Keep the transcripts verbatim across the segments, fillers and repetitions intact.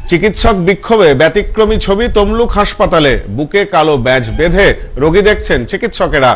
চিকিৎসক বিক্ষোভে ব্যতিক্রমী ছবি তমলুক হাসপাতালে, বুকে কালো ব্যাজ বেঁধে রোগী দেখছেন চিকিৎসকেরা।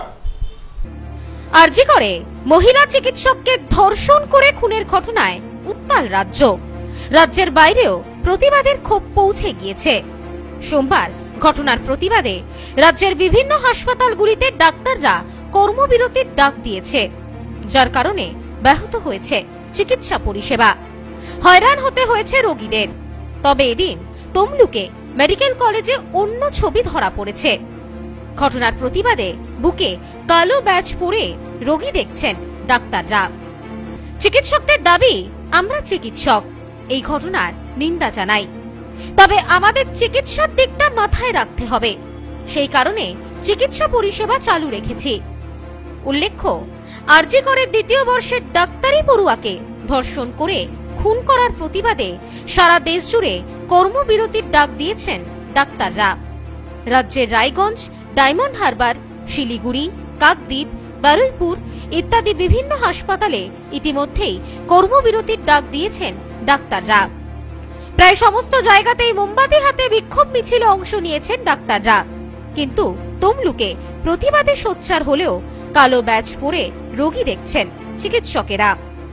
আরজি করে মহিলা চিকিৎসককে ধর্ষণ করে খুনের ঘটনায় উত্তাল রাজ্য। রাজ্যের বাইরেও প্রতিবাদের ক্ষোভ পৌঁছে গিয়েছে। সোমবার ঘটনার প্রতিবাদে রাজ্যের বিভিন্ন হাসপাতালগুলিতে ডাক্তাররা কর্মবিরতির ডাক দিয়েছে, যার কারণে ব্যাহত হয়েছে চিকিৎসা পরিষেবা। হয়রান হতে হয়েছে রোগীদের। তবে এদিন তমলুকে মেডিকেল কলেজে অন্য ছবি ধরা পড়েছে। ঘটনার প্রতিবাদে বুকে কালো ব্যাজ পরে রোগী দেখছেন ডাক্তাররা। চিকিৎসকদের দাবি, আমরা চিকিৎসক, এই ঘটনার নিন্দা জানাই, তবে আমাদের চিকিৎসার দিকটা মাথায় রাখতে হবে, সেই কারণে চিকিৎসা পরিষেবা চালু রেখেছি। উল্লেখ্য, আরজি করে দ্বিতীয় বর্ষের ডাক্তারি পড়ুয়াকে ধর্ষণ করে খুন করার প্রতিবাদে সারা দেশ জুড়ে কর্মবিরতির ডাক দিয়েছেন ডাক্তাররা। রাজ্যের রায়গঞ্জ, ডায়মন্ড হারবার, শিলিগুড়ি, কাকদ্বীপ, বারুইপুর ইত্যাদি বিভিন্ন হাসপাতালে ইতিমধ্যেই কর্মবিরতির ডাক দিয়েছেন ডাক্তাররা। প্রায় সমস্ত জায়গাতেই মোমবাতি হাতে বিক্ষোভ মিছিলে অংশ নিয়েছেন ডাক্তাররা। কিন্তু তমলুকে প্রতিবাদে সোচ্চার হলেও কালো ব্যাজ পরে রোগী দেখছেন চিকিৎসকেরা।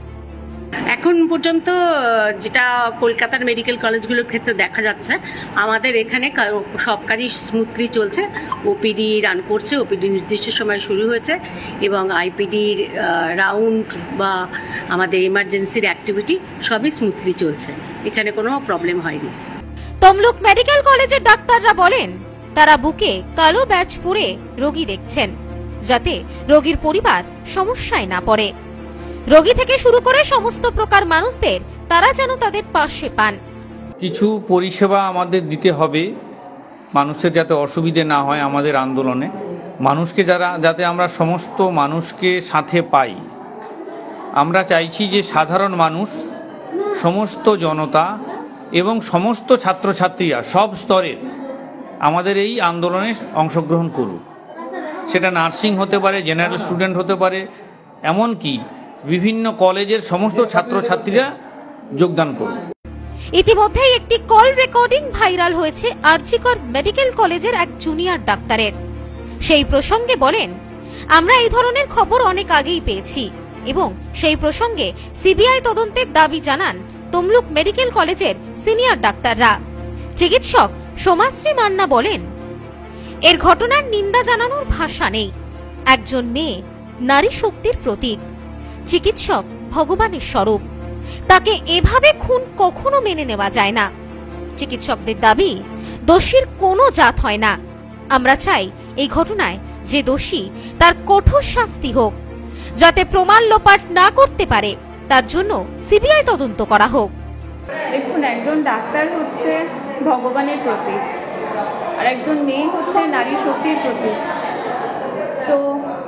এখন পর্যন্ত যেটা কলকাতার মেডিকেল কলেজগুলোর ক্ষেত্রে দেখা যাচ্ছে, আমাদের এখানে সব কাজই স্মুথলি চলছে। ওপিডি রান করছে, ওপিডি নির্দিষ্ট সময় শুরু হয়েছে এবং আইপিডির রাউন্ড বা আমাদের ইমার্জেন্সির অ্যাক্টিভিটি সবই স্মুথলি চলছে, এখানে কোনো প্রবলেম হয়নি। তমলুক মেডিকেল কলেজের ডাক্তাররা বলেন, তারা বুকে কালো ব্যাজ পরে রোগী দেখছেন, যাতে রোগীর পরিবার সমস্যায় না পড়ে। রোগী থেকে শুরু করে সমস্ত প্রকার মানুষদের তারা যেন তাদের পাশে পান। কিছু পরিষেবা আমাদের দিতে হবে, মানুষের যাতে অসুবিধে না হয় আমাদের আন্দোলনে, মানুষকে যারা যাতে আমরা সমস্ত মানুষকে সাথে পাই। আমরা চাইছি যে সাধারণ মানুষ, সমস্ত জনতা এবং সমস্ত ছাত্রছাত্রীরা সব স্তরের আমাদের এই আন্দোলনে অংশগ্রহণ করুক। সেটা নার্সিং হতে পারে, জেনারেল স্টুডেন্ট হতে পারে, এমনকি বিভিন্ন কলেজের সমস্ত ছাত্রছাত্রীরা যোগদান করুন। ইতিমধ্যেই একটি কল রেকর্ডিং ভাইরাল হয়েছে আরজি কর মেডিকেল কলেজের এক জুনিয়র ডাক্তারের। সেই প্রসঙ্গে বলেন, আমরা এই ধরনের খবর অনেক আগেই পেয়েছি এবং সেই প্রসঙ্গে সিবিআই তদন্তের দাবি জানান তমলুক মেডিকেল কলেজের সিনিয়র ডাক্তাররা। চিকিৎসক সোমাশ্রী মান্না বলেন, এর ঘটনার নিন্দা জানানোর ভাষা নেই। একজন মেয়ে নারী শক্তির প্রতীক, চিকিৎসক ভগবানের স্বরূপ, তাকে এভাবে খুন কখনো মেনে নেওয়া যায় না। চিকিৎসকদের দাবি, দোষীর কোনো জাত হয় না। আমরা চাই এই ঘটনায় যে দোষী তার কঠোর শাস্তি হোক, যাতে প্রমাণ লোপাট না করতে পারে তার জন্য সিবিআই তদন্ত করা হোক। দেখুন, একজন ডাক্তার হচ্ছে ভগবানের প্রতীক আর একজন মেয়ে হচ্ছে নারী শক্তির প্রতীক। তো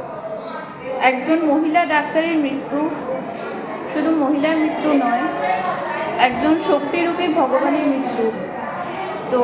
একজন মহিলা ডাক্তারের মৃত্যু শুধু মহিলার মৃত্যু নয়, একজন শক্তিরূপী ভগবানের মৃত্যু। তো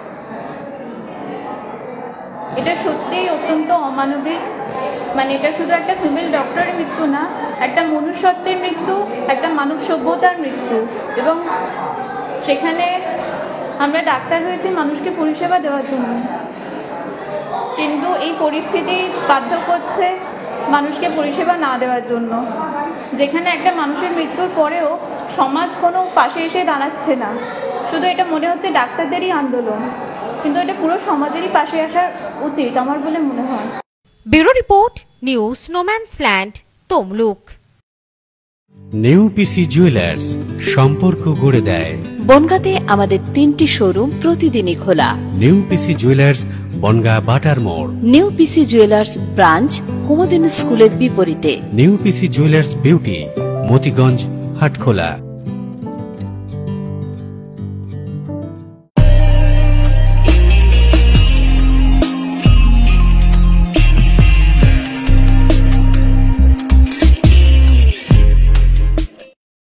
এটা সত্যিই অত্যন্ত অমানবিক। মানে এটা শুধু একটা ফিমেল ডক্টরের মৃত্যু না, একটা মনুষ্যত্বের মৃত্যু, একটা মানব সভ্যতার মৃত্যু। এবং সেখানে আমরা ডাক্তার হয়েছি মানুষকে পরিষেবা দেওয়ার জন্য, কিন্তু এই পরিস্থিতি বাধ্য করছে মানুষকে পরিষেবা না দেওয়ার জন্য। যেখানে একটা মানুষের মৃত্যুর পরেও সমাজ কোনো পাশে এসে দাঁড়াচ্ছে না, শুধু এটা মনে হচ্ছে ডাক্তারদেরই আন্দোলন, কিন্তু এটা পুরো সমাজেরই পাশে আসা উচিত আমার বলে মনে হয়। Bureau report, news no man's land, Tamluk. New PC jewellers, সম্পর্ক গড়ে দেয়। বনগাঁতে আমাদের তিনটি শোরুম প্রতিদিনই খোলা। নিউ পিসি জুয়েলার্স, বনগাঁ বাটার মোড়। নিউ পিসি জুয়েলার্স ব্রাঞ্চ, কুমদিন স্কুলের বিপরীতে। New PC jewellers beauty, Motiganj, Hatkhola.